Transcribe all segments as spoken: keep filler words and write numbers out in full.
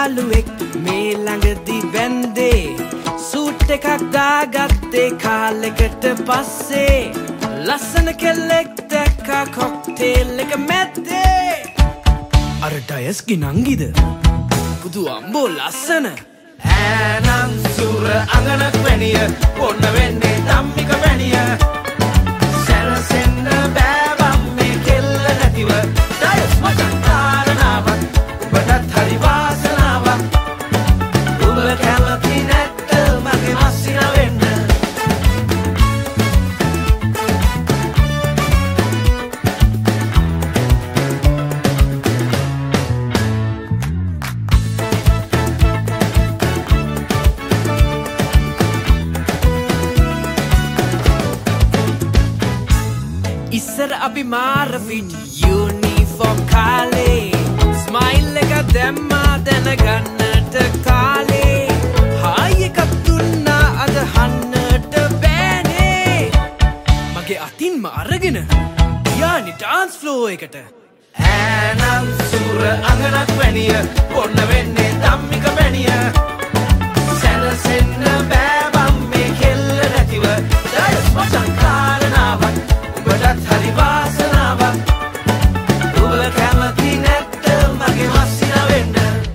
යාළුවෙක් මේ ළඟදී වැන්දේ සූට් එකක් දාගත්තේ කාලෙකට පස්සේ ලස්සන කෙල්ලෙක් දැක්කා කොක්ටේල් එක මැද්දේ අර ඩයස් ගිනංගිද පුදු අම්බෝ ලස්සන ඈනම් සුර අඟනක් වැනිය ඔන්න වෙන්නේ ධම්මික වැනිය සැරසෙන්න බෑ බම් මේ කෙල්ල නැතිව ඩයස් මචං කාරණාවක් උඹටත් හරි වාසනාවක් උඹ කැමති නැත්ද මගේ මස්සින වෙන්න ඉස්සර අපි මාර පිට යුනිෆෝම් කාලේ ස්මයිල් එක දැම්මා දැනගන්නට කාලේ හායි එකක් දුන්නා අද හන්නට බෑනේ මගේ අතින්ම අරගෙන ගියානි ඩාන්ස් ෆ්ලෝ එකට ඈනම් සුර අඟනක් වැනිය ඔන්න වෙන්නේ ධම්මික වැනිය සැනසෙන්න බෑ බම් මේ කෙල්ල නැතිව ඩයස් මචං කාරණාවක් උඹටත් හරි වාසනාවක් උඹ කැමති නැත්ද මගේ මස්සින වෙන්න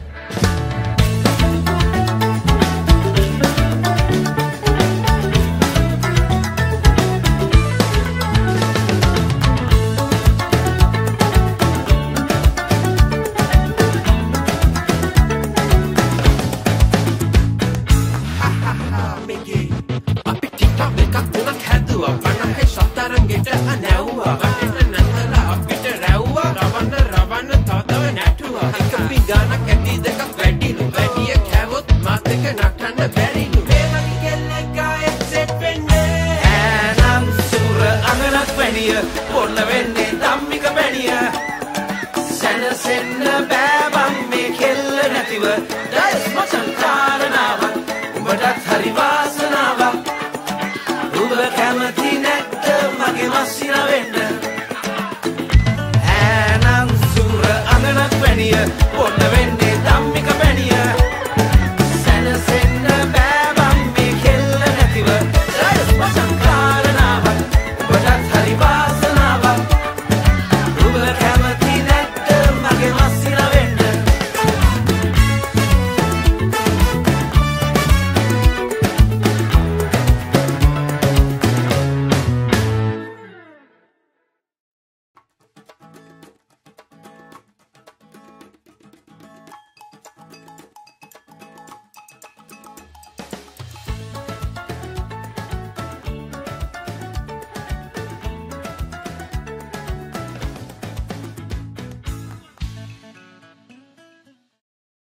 අපි ටිකක් එකක් තුනක් හැදුවා පනහේ සතරංගෙට අනැව්වා වටේට නංගලා අපිට රැව්වා රවන්න රවන්න තවතව නැටුවා එක පිඟානක් ඇටි දෙකක් වැඩිලු වැඩිය කැවොත් මාත් එක නටන්න බැරිලු මේ වගේ කෙල්ලෙක් ගායෙත් සෙට් වෙන්නේ ඈනම් සුර අඟනක් වැනිය ඔන්න වෙන්නේ ධම්මික වැනිය සැනසෙන්න බෑ